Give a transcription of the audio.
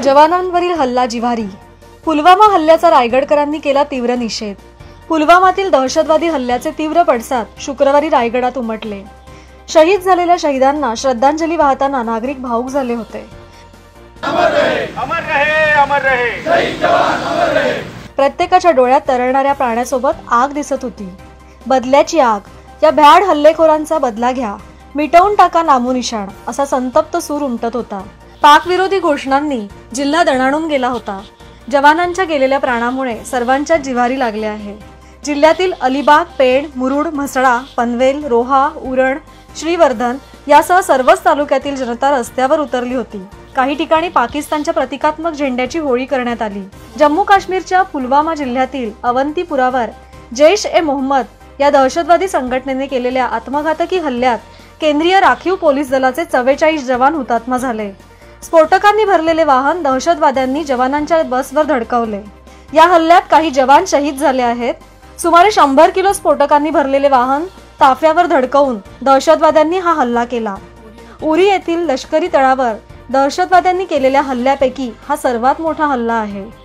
जवानांवरील हल्ला जिव्हारी. पुलवामा हल्ल्याचा रायगडकरांनी केला तीव्र निषेध. पुलवामातील दहशतवादी हल्ल्याचे तीव्र पडसाद शुक्रवारी रायगडात उमटले. शहीद झालेल्या शहीदांना श्रद्धांजली वाहताना नागरिक भावुक झाले होते. अमर रहे, अमर रहे, अमर रहे. शहीद जवान अमर रहे. प्रत्येकाच्या डोळ्यात तरळणाऱ्या प्राण्यासोबत आग दिसत होती. बदल्याची आग. या भ्याड हल्लेखोरांचा बदला घ्या, मिटवून टाका नामोनिशाण, असा संतप्त सूर उमटत होता. पाकविरोधी घोषणांनी जिल्हा दणाणून गेला होता. जवानांच्या गेलेल्या प्राणामुळे सर्वांच्या जिव्हारी लागले आहे. जिल्ह्यातील अलिबाग, पेण, मुरुड, म्हसळा, पनवेल, रोहा, उरण, श्रीवर्धन यासह सर्वच तालुक्यातील जनता रस्त्यावर उतरली होती. काही ठिकाणी पाकिस्तानच्या प्रतिकात्मक झेंड्याची होळी करण्यात आली. जम्मू काश्मीरच्या पुलवामा जिल्ह्यातील अवंतीपुरावर जैश-ए-मोहम्मद या दहशतवादी संघटनेने केलेल्या आत्मघातकी हल्ल्यात केंद्रीय राखीव पोलीस दलाचे 44 जवान हुतात्मा झाले. स्फोटकांनी भरलेले वाहन दहशतवाद्यांनी जवानांच्या बसवर धडकवले. या हल्ल्यात काही जवान शहीद झाले आहेत. सुमारे 100 किलो स्फोटकांनी भरलेले वाहन ताफ्यावर धडकवून दहशतवाद्यांनी हा हल्ला केला. उरी येथील लष्करी तळावर दहशतवाद्यांनी केलेल्या हल्ल्यापैकी हा सर्वात मोठा हल्ला आहे.